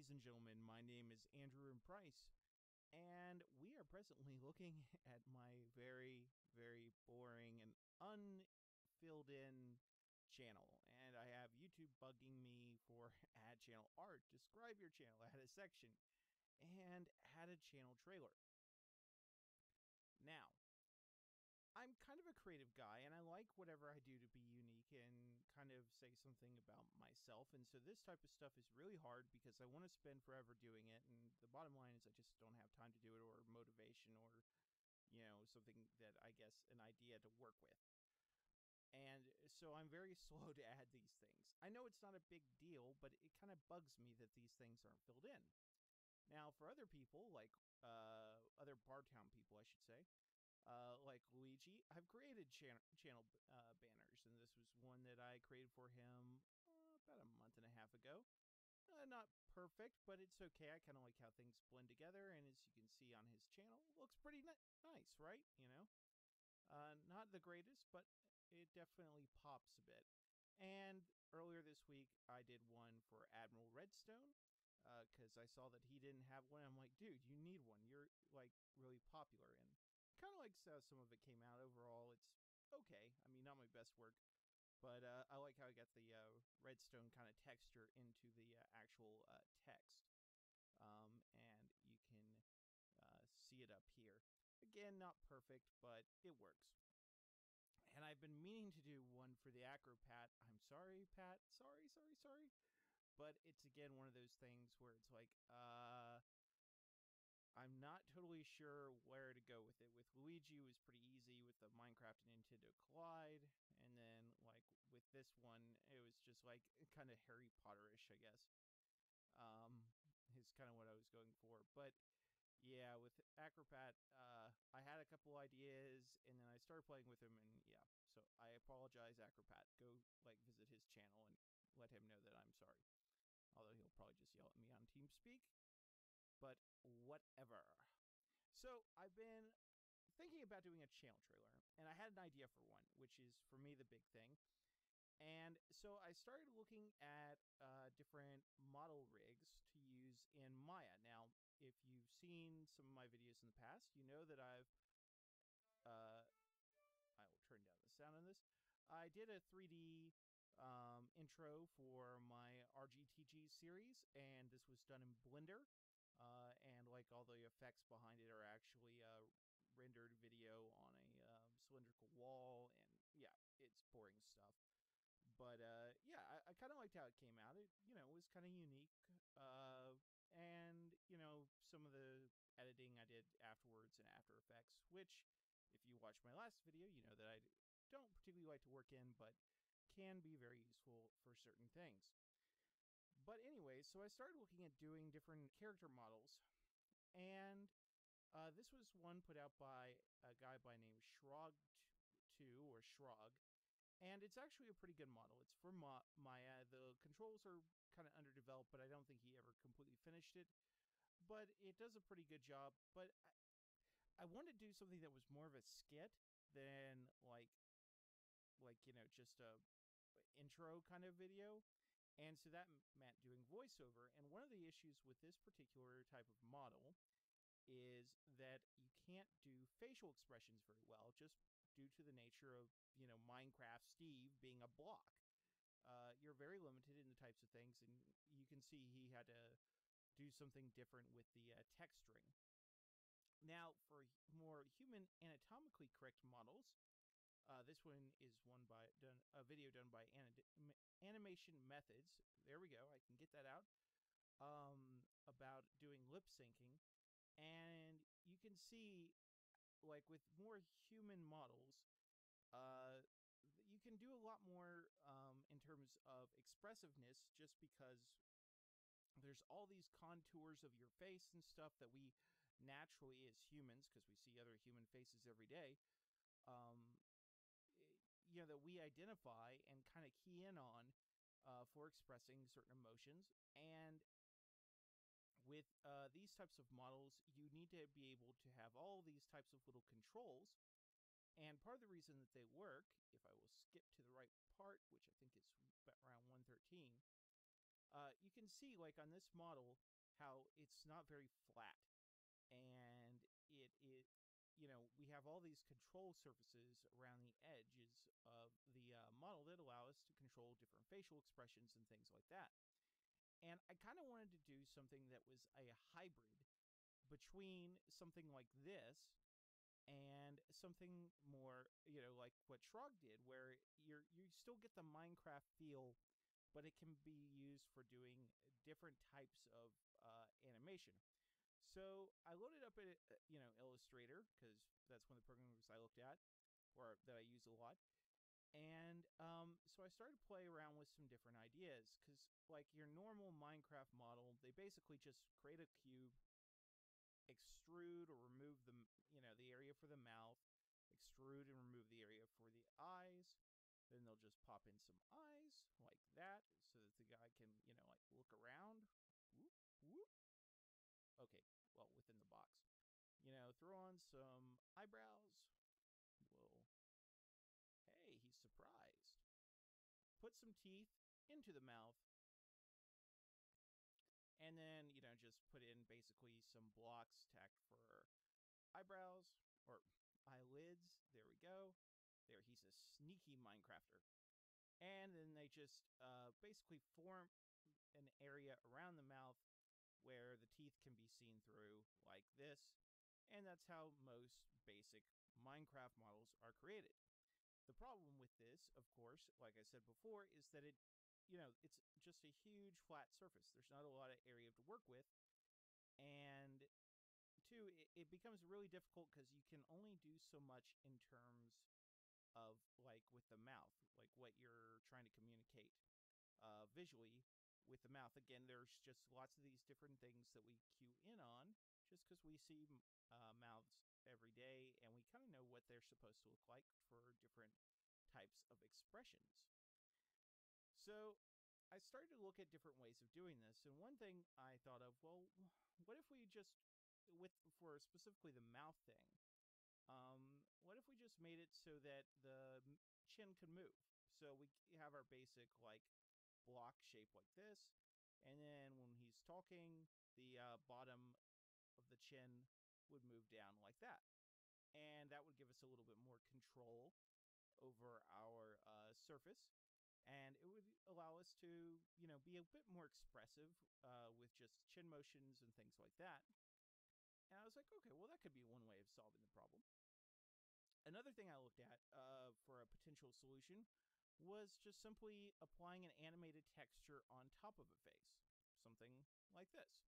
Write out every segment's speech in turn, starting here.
Ladies and gentlemen, my name is Andrew Price, and we are presently looking at my very, very boring and unfilled in channel. And I have YouTube bugging me for add channel art, describe your channel, add a section, and add a channel trailer. Now, I'm kind of a creative guy, and I like whatever I do to be unique and kind of say something about myself. And so this type of stuff is really hard because I want to spend forever doing it. And the bottom line is I just don't have time to do it, or motivation, or, something that I guess an idea to work with. And so I'm very slow to add these things. I know it's not a big deal, but it kind of bugs me that these things aren't filled in. Now, for other people, like other Bartown people, I should say, like Luigi, I've created channel banners, and this was one that I created for him about a month and a half ago. Not perfect, but it's okay. I kind of like how things blend together, and as you can see on his channel, it looks pretty nice, right? Not the greatest, but it definitely pops a bit. And earlier this week, I did one for Admiral Redstone, because I saw that he didn't have one. I'm like, dude, you need one. You're, like, really popular, and kind of like how some of it came out. Overall, it's okay. I mean, not my best work, but I like how I got the redstone kind of texture into the actual text. And you can see it up here. Again, not perfect, but it works. And I've been meaning to do one for the Acro Pat. I'm sorry, Pat. Sorry. But it's, again, one of those things where it's like, I'm not totally sure where to go with it. With Luigi, it was pretty easy with the Minecraft and Nintendo Collide. And then, like, with this one, it was just, like, kind of Harry Potter-ish, I guess. Is kind of what I was going for. But, yeah, with Acropat, I had a couple ideas, and then I started playing with him, and, yeah. So, I apologize, Acropat. Go, like, visit his channel and let him know that I'm sorry. Although he'll probably just yell at me on TeamSpeak. But whatever. So I've been thinking about doing a channel trailer, and I had an idea for one, which is, for me, the big thing. And so I started looking at different model rigs to use in Maya. Now, if you've seen some of my videos in the past, you know that I will turn down the sound on this. I did a 3D intro for my RGTG series, and this was done in Blender. And like all the effects behind it are actually rendered video on a cylindrical wall, and yeah, it's boring stuff. But yeah, I kind of liked how it came out. It was kind of unique. And some of the editing I did afterwards in After Effects, which, if you watch my last video, you know that I don't particularly like to work in, but can be very useful for certain things. But anyway, so I started looking at doing different character models, and this was one put out by a guy by name Shrog2, or Shrog, and it's actually a pretty good model. It's for Maya. The controls are kind of underdeveloped, but I don't think he ever completely finished it. But it does a pretty good job. But I wanted to do something that was more of a skit than like just a intro kind of video. And so that meant doing voiceover. And one of the issues with this particular type of model is that you can't do facial expressions very well, just due to the nature of, Minecraft Steve being a block. You're very limited in the types of things, and you can see he had to do something different with the texturing. Now, for more human anatomically correct models, this one is a video done by Animation Methods. There we go. I can get that out. About doing lip syncing, and you can see, like, with more human models, you can do a lot more in terms of expressiveness, just because there's all these contours of your face and stuff that we naturally, as humans, because we see other human faces every day, that we identify and kind of key in on for expressing certain emotions. And with these types of models, you need to be able to have all these types of little controls. And part of the reason that they work, if I will skip to the right part, which I think is around 113, you can see, like, on this model, how it's not very flat, and we have all these control surfaces around the edges of the model that allow us to control different facial expressions and things like that. And I kind of wanted to do something that was a hybrid between something like this and something more, like what Shrog did, where you still get the Minecraft feel, but it can be used for doing different types of animation. So I loaded up a Illustrator, because that's one of the programs I looked at, or that I use a lot. And so I started to play around with some different ideas, because like your normal Minecraft model, they basically just create a cube, extrude or remove the area for the mouth, extrude and remove the area for the eyes. Then they'll just pop in some eyes like that, so that the guy can like look around. Whoop, whoop. Okay, well, within the box. Throw on some eyebrows. Well, hey, he's surprised. Put some teeth into the mouth. And then, just put in basically some blocks tacked for eyebrows or eyelids. There we go. There, he's a sneaky Minecrafter. And then they just basically form an area around the mouth where the teeth can be seen through, like this. And that's how most basic Minecraft models are created. The problem with this, of course, like I said before, is that it's just a huge flat surface. There's not a lot of area to work with. And two, it becomes really difficult because you can only do so much in terms of like with the mouth, like what you're trying to communicate visually with the mouth. Again, there's just lots of these different things that we cue in on just because we see mouths every day, and we kind of know what they're supposed to look like for different types of expressions. So I started to look at different ways of doing this, and one thing I thought of, well, what if we just, for specifically the mouth thing, what if we just made it so that the chin could move? So we have our basic like block shape like this, and then when he's talking, the bottom of the chin would move down like that, and that would give us a little bit more control over our surface, and it would allow us to be a bit more expressive with just chin motions and things like that. And I was like, okay, well, that could be one way of solving the problem. Another thing I looked at for a potential solution was just simply applying an animated texture on top of a face, something like this.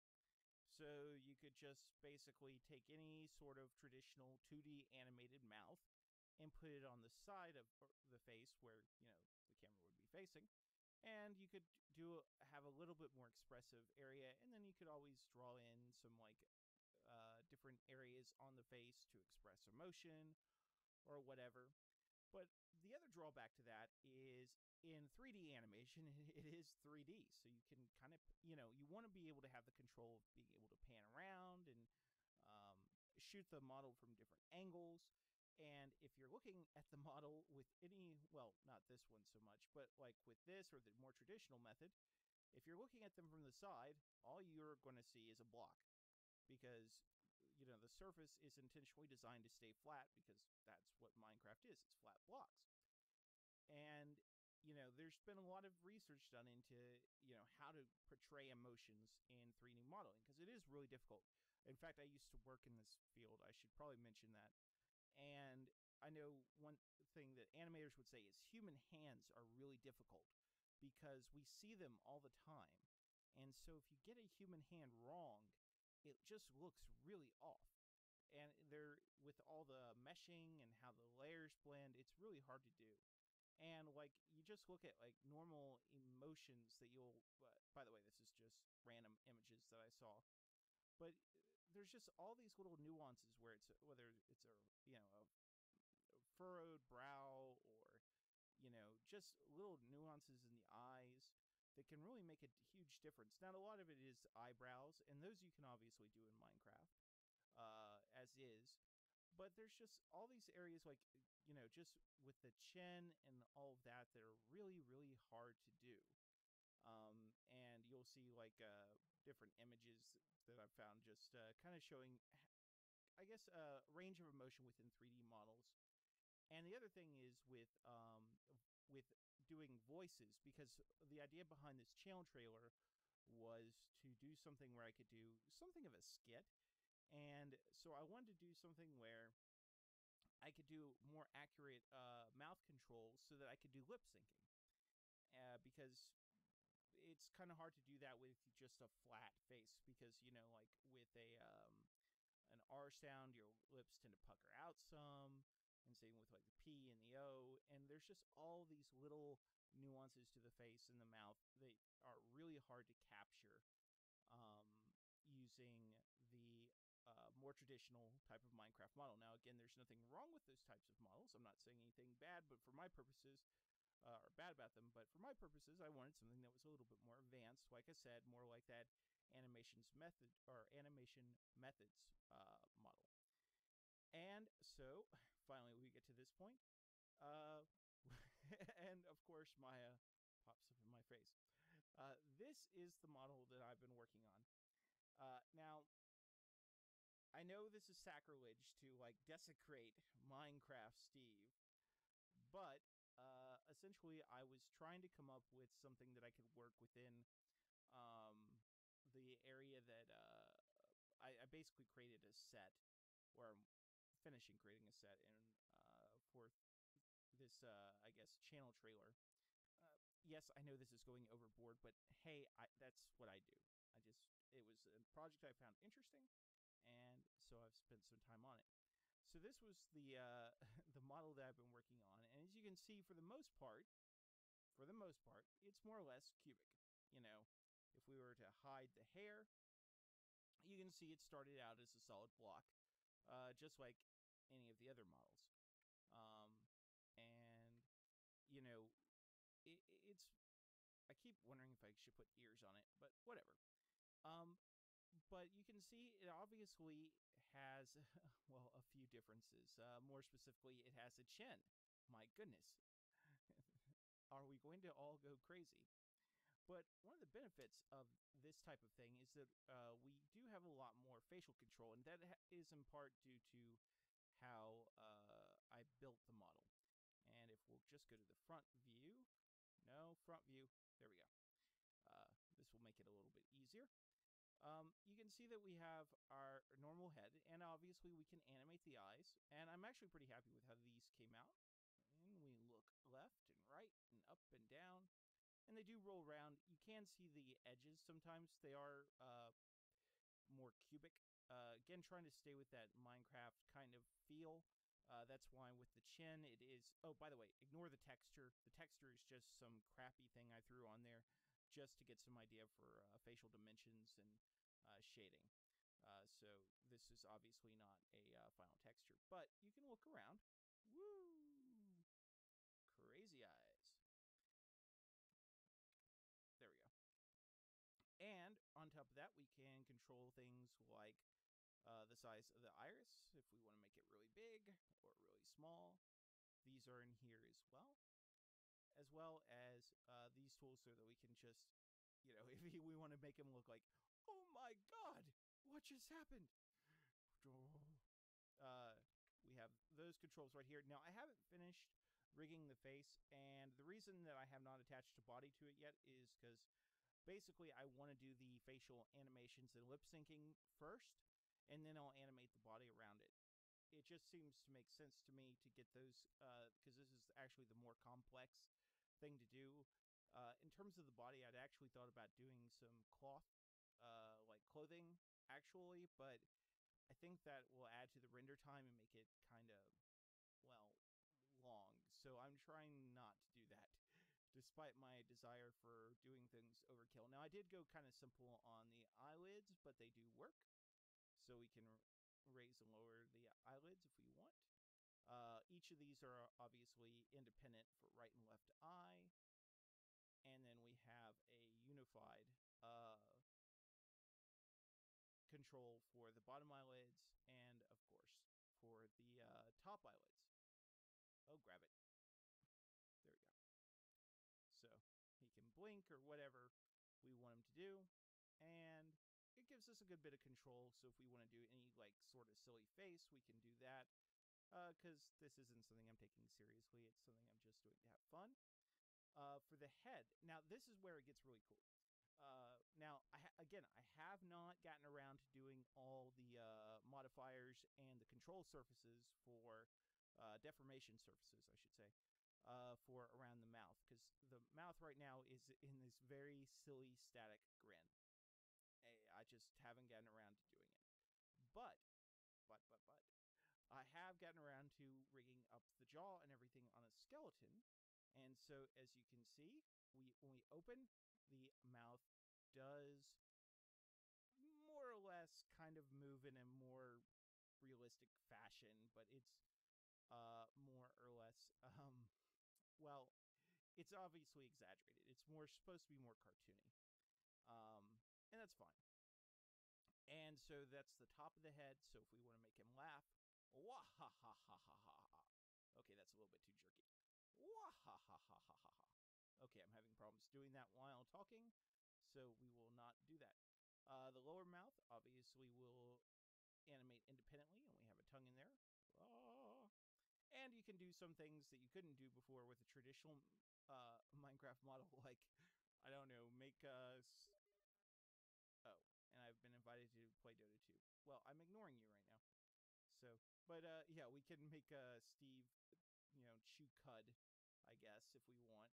So you could just basically take any sort of traditional 2D animated mouth and put it on the side of the face where the camera would be facing, and you could have a little bit more expressive area, and then you could always draw in some like different areas on the face to express emotion or whatever. But the other drawback to that is in 3D animation, it is 3D. So you can kind of, you want to be able to have the control of being able to pan around and shoot the model from different angles. And if you're looking at the model with well, not this one so much, but like with this or the more traditional method, if you're looking at them from the side, all you're going to see is a block, because the surface is intentionally designed to stay flat, because that's what Minecraft is. It's flat blocks. And there's been a lot of research done into how to portray emotions in 3D modeling, because it is really difficult. In fact, I used to work in this field. I should probably mention that. And I know one thing that animators would say is human hands are really difficult because we see them all the time. And so if you get a human hand wrong, it just looks really off. And with all the meshing and how the layers blend, it's really hard to do. And like you just look at like normal emotions that by the way, this is just random images that I saw, but there's just all these little nuances where whether it's a furrowed brow, or just little nuances in the eyes that can really make a huge difference. Now, a lot of it is eyebrows, and those you can obviously do in Minecraft as is. But there's just all these areas, like, just with the chin and all of that are really, really hard to do. And you'll see like different images that I've found just kind of showing, I guess, a range of emotion within 3D models. And the other thing is with doing voices, because the idea behind this channel trailer was to do something where I could do something of a skit. And so I wanted to do something where I could do more accurate mouth controls so that I could do lip syncing. Because it's kind of hard to do that with just a flat face, because like with a an R sound, your lips tend to pucker out some, and same with like the P and the O, and there's just all these little nuances to the face and the mouth that are really hard to capture using the more traditional type of Minecraft model. Now, again, there's nothing wrong with those types of models. I'm not saying anything bad, but for my purposes, or bad about them, but for my purposes, I wanted something that was a little bit more advanced. Like I said, more like that animation methods model. And so, finally, we get to this point. Uh, and of course, Maya pops up in my face. This is the model that I've been working on. Now, I know this is sacrilege to like desecrate Minecraft Steve, but essentially I was trying to come up with something that I could work within the area that I basically created a set, or I'm finishing creating a set in for this I guess channel trailer. Yes, I know this is going overboard, but hey, that's what I do. It was a project I found interesting, and so I've spent some time on it. So this was the the model that I've been working on, and as you can see, for the most part, it's more or less cubic. You know, if we were to hide the hair, you can see it started out as a solid block, just like any of the other models. And you know, it's I keep wondering if I should put ears on it, but whatever. Um, but you can see it obviously has, well, a few differences. More specifically, it has a chin. My goodness. Are we going to all go crazy? But one of the benefits of this type of thing is that we do have a lot more facial control, and that is in part due to how I built the model. And if we'll just go to the front view, front view, there we go. This will make it a little bit easier. You can see that we have our normal head, and obviously we can animate the eyes, and I'm actually pretty happy with how these came out. And we look left and right and up and down, and they do roll around. You can see the edges sometimes. They are more cubic. Again, trying to stay with that Minecraft kind of feel. That's why with the chin, it is... Oh, by the way, ignore the texture. The texture is just some crappy thing I threw on there just to get some idea for facial dimensions and shading. So this is obviously not a final texture, but you can look around. Woo! Crazy eyes. There we go. And on top of that, we can control things like the size of the iris, if we want to make it really big or really small. These are in here as well as these tools, so that we can just, if we want to make them look like, oh my god, what just happened? We have those controls right here. Now, I haven't finished rigging the face, and the reason that I have not attached a body to it yet is because basically I want to do the facial animations and lip syncing first, and then I'll animate the body around it. It just seems to make sense to me to get those, because this is actually the more complex thing to do. In terms of the body, I'd actually thought about doing some cloth, like clothing, actually, but I think that will add to the render time and make it kind of, well, long. So I'm trying not to do that, despite my desire for doing things overkill. Now, I did go kind of simple on the eyelids, but they do work. So we can raise and lower the eyelids if we want. Each of these are obviously independent for right and left eye. And then we have a unified control for the bottom eyelids, and of course for the top eyelids. Oh, grab it. There we go. So he can blink or whatever we want him to do. gives us a good bit of control. So if we want to do any like sort of silly face, we can do that. Because this isn't something I'm taking seriously. It's something I'm just doing to have fun. For the head, now this is where it gets really cool. Now, again, I have not gotten around to doing all the modifiers and the control surfaces for deformation surfaces, I should say, for around the mouth, because the mouth right now is in this very silly static grin. I just haven't gotten around to doing it. But, but, I have gotten around to rigging up the jaw and everything on a skeleton. And so, as you can see, when we open, the mouth does more or less kind of move in a more realistic fashion, but it's more or less well, it's obviously exaggerated. It's more supposed to be more cartoony. And that's fine. And so that's the top of the head. So if we want to make him laugh, wah ha ha ha ha ha ha. Okay, that's a little bit too jerky. Wah ha ha ha ha ha ha. Okay, I'm having problems doing that while talking, so we will not do that. The lower mouth obviously will animate independently, and we have a tongue in there. Ah. And you can do some things that you couldn't do before with a traditional Minecraft model, like, I don't know, make us... Oh, and I've been invited to play Dota 2. Well, I'm ignoring you right now. So, but yeah, we can make Steve, chew cud, I guess, if we want.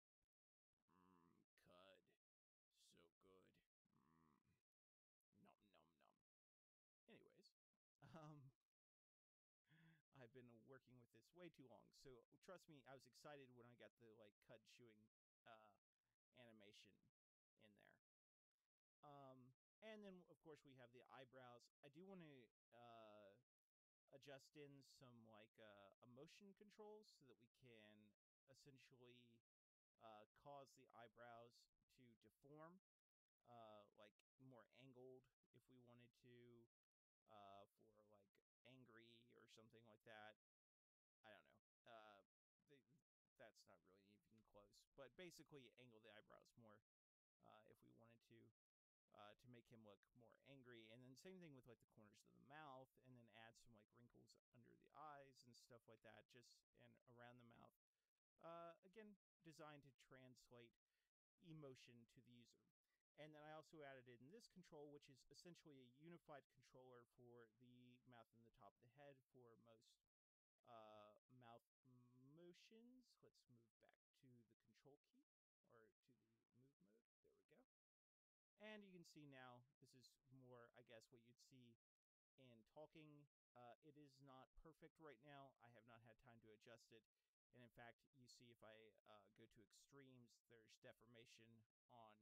Cud. So good. Nom nom nom. Anyways, um, I've been working with this way too long, so trust me, I was excited when I got the like cud chewing animation in there. And then of course we have the eyebrows. I do want to adjust in some like emotion controls so that we can essentially cause the eyebrows to deform, like more angled if we wanted to, for like angry or something like that. I don't know. That's not really even close, but basically angle the eyebrows more if we wanted to make him look more angry. And then same thing with like the corners of the mouth, and then add some like wrinkles under the eyes and stuff like that, just and around the mouth. Again, designed to translate emotion to the user. And then I also added in this control, which is essentially a unified controller for the mouth and the top of the head for most mouth motions. Let's move back to the control key, or to the move mode. There we go. And you can see now, this is more, I guess, what you'd see in talking. It is not perfect right now. I have not had time to adjust it. And in fact, you see if I go to extremes, there's deformation on.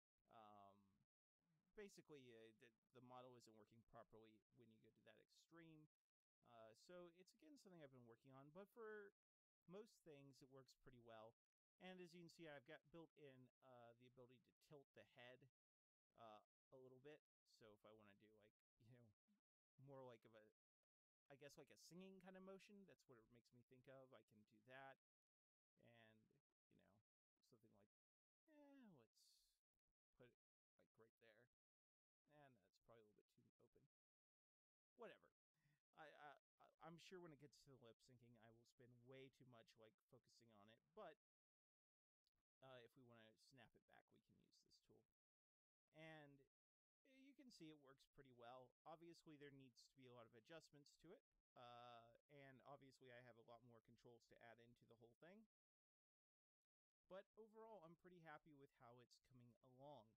Basically, the model isn't working properly when you go to that extreme. So it's, again, something I've been working on. But for most things, it works pretty well. And as you can see, I've got built in the ability to tilt the head a little bit. So if I want to do, like, more like of a, I guess, like a singing kind of motion, that's what it makes me think of. I can do that. And, something like, let's put it like right there. And that's probably a little bit too open. Whatever. I'm sure when it gets to the lip syncing, I will spend way too much like focusing on it. But if we want to snap it back, we can use this tool. And you can see it works pretty well. Obviously, there needs to be a lot of adjustments to it. And obviously, I have a lot more controls to add into the whole thing. But overall, I'm pretty happy with how it's coming along.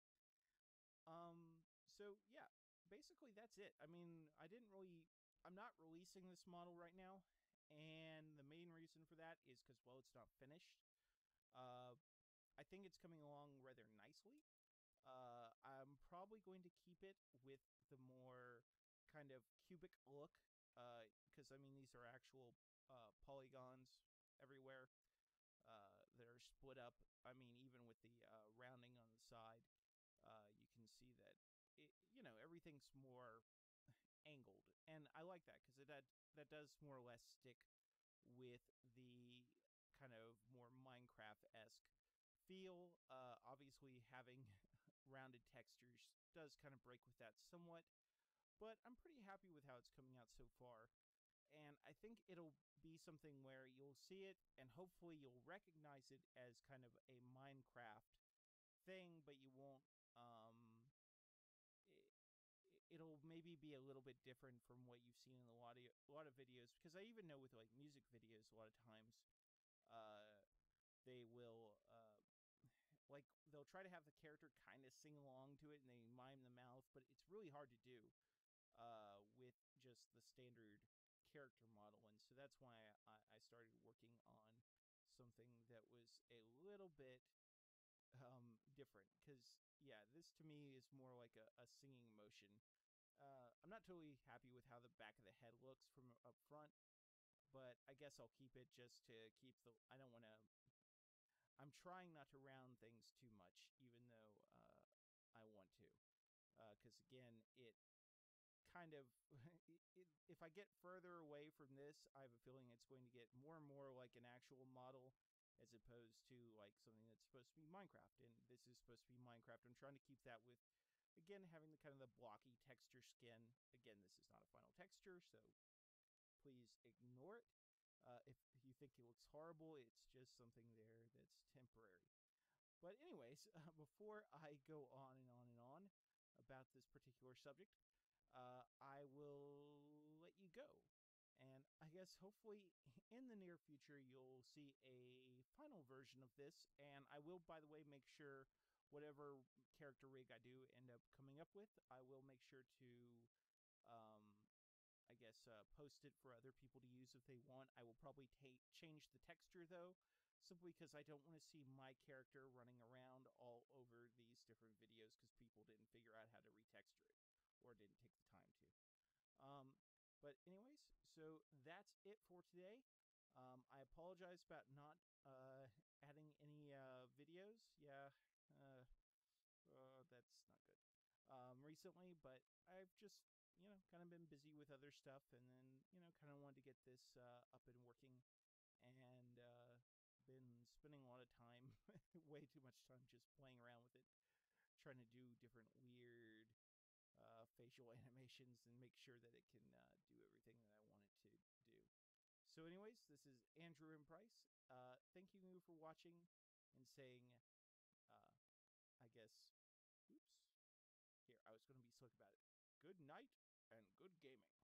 So yeah, basically that's it. I mean, I'm not releasing this model right now. And the main reason for that is because, well, it's not finished. I think it's coming along rather nicely. I'm probably going to keep it with the more kind of cubic look, because I mean these are actual polygons everywhere that are split up. I mean, even with the rounding on the side, you can see that everything's more angled, and I like that because that does more or less stick with the kind of more Minecraft-esque feel. Obviously, having rounded textures does kind of break with that somewhat, but I'm pretty happy with how it's coming out so far. And I think it'll be something where you'll see it and hopefully you'll recognize it as kind of a Minecraft thing, but you won't. It, it'll maybe be a little bit different from what you've seen in a lot of videos, because I even know with like music videos a lot of times they will like they'll try to have the character kind of sing along to it and they mime the mouth, but it's really hard to do with just the standard character model. And so that's why I started working on something that was a little bit different, because yeah, this to me is more like a singing motion. I'm not totally happy with how the back of the head looks from up front, but I guess I'll keep it just to keep the. I don't want to. I'm trying not to round things too much, even though I want to, because again, it kind of. If I get further away from this, I have a feeling it's going to get more and more like an actual model, as opposed to like something that's supposed to be Minecraft. And this is supposed to be Minecraft. I'm trying to keep that with, again, having the kind of the blocky texture skin. Again, this is not a final texture, so please ignore it. If you think it looks horrible, it's just something there that's temporary. But anyways, before I go on and on and on about this particular subject, I will let you go. And I guess hopefully in the near future you'll see a final version of this. And I will, by the way, make sure whatever character rig I do end up coming up with, I will make sure to um, I guess, post it for other people to use if they want. I will probably change the texture, though, simply because I don't want to see my character running around all over these different videos because people didn't figure out how to retexture it or didn't take the time to. But anyways, so that's it for today. I apologize about not adding any videos. Yeah, uh, that's not good. Recently, but I've just kind of been busy with other stuff, and then kind of wanted to get this up and working, and been spending a lot of time, way too much time, just playing around with it, trying to do different weird facial animations and make sure that it can do everything that I want it to do. So, anyways, this is Andrew and Price. Thank you for watching and saying, I guess, oops. Here, I was going to be slick about it. Good night and good gaming.